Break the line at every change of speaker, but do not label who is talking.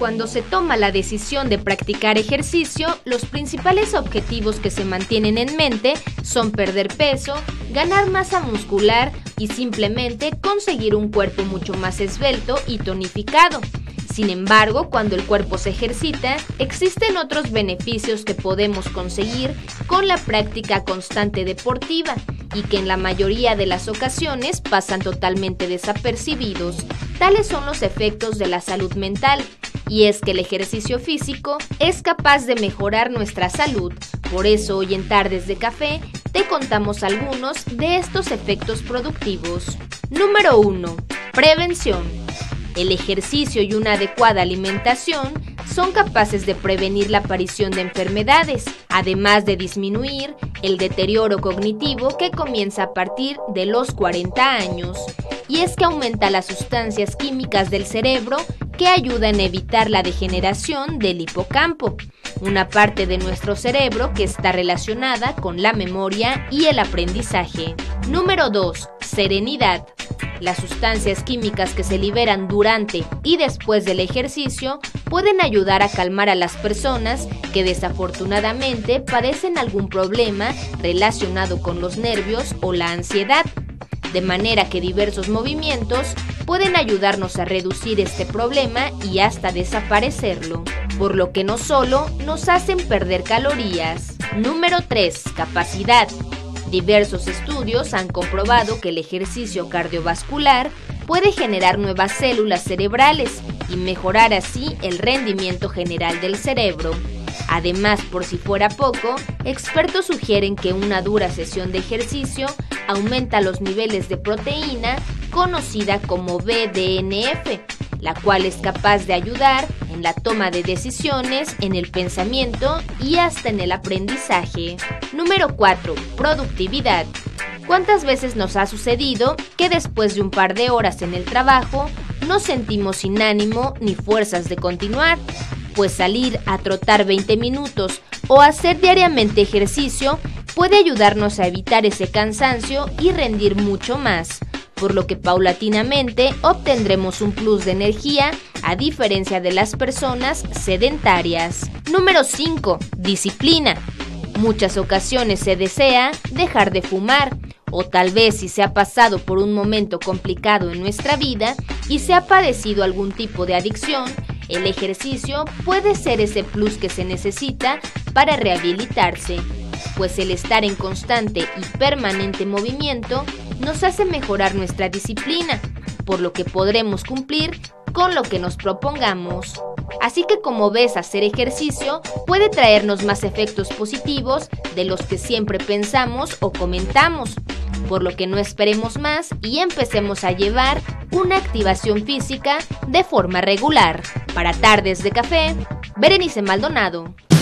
Cuando se toma la decisión de practicar ejercicio, los principales objetivos que se mantienen en mente son perder peso, ganar masa muscular y simplemente conseguir un cuerpo mucho más esbelto y tonificado. Sin embargo, cuando el cuerpo se ejercita, existen otros beneficios que podemos conseguir con la práctica constante deportiva y que en la mayoría de las ocasiones pasan totalmente desapercibidos. Tales son los efectos de la salud mental, y es que el ejercicio físico es capaz de mejorar nuestra salud. Por eso hoy en Tardes de Café te contamos algunos de estos efectos productivos. Número 1. Prevención. El ejercicio y una adecuada alimentación son capaces de prevenir la aparición de enfermedades, además de disminuir el deterioro cognitivo que comienza a partir de los 40 años. Y es que aumenta las sustancias químicas del cerebro que ayudan a evitar la degeneración del hipocampo, una parte de nuestro cerebro que está relacionada con la memoria y el aprendizaje. Número 2. Serenidad. Las sustancias químicas que se liberan durante y después del ejercicio pueden ayudar a calmar a las personas que desafortunadamente padecen algún problema relacionado con los nervios o la ansiedad, de manera que diversos movimientos pueden ayudarnos a reducir este problema y hasta desaparecerlo, por lo que no solo nos hacen perder calorías. Número 3. Capacidad. Diversos estudios han comprobado que el ejercicio cardiovascular puede generar nuevas células cerebrales y mejorar así el rendimiento general del cerebro. Además, por si fuera poco, expertos sugieren que una dura sesión de ejercicio aumenta los niveles de proteína conocida como BDNF, la cual es capaz de ayudar en la toma de decisiones, en el pensamiento y hasta en el aprendizaje. Número 4. Productividad. ¿Cuántas veces nos ha sucedido que después de un par de horas en el trabajo nos sentimos sin ánimo ni fuerzas de continuar? Pues salir a trotar 20 minutos o hacer diariamente ejercicio puede ayudarnos a evitar ese cansancio y rendir mucho más, por lo que paulatinamente obtendremos un plus de energía a diferencia de las personas sedentarias. Número 5. Disciplina. Muchas ocasiones se desea dejar de fumar, o tal vez si se ha pasado por un momento complicado en nuestra vida y se ha padecido algún tipo de adicción, el ejercicio puede ser ese plus que se necesita para rehabilitarse, pues el estar en constante y permanente movimiento nos hace mejorar nuestra disciplina, por lo que podremos cumplir con lo que nos propongamos. Así que como ves, hacer ejercicio puede traernos más efectos positivos de los que siempre pensamos o comentamos, por lo que no esperemos más y empecemos a llevar una activación física de forma regular. Para Tardes de Café, Berenice Maldonado.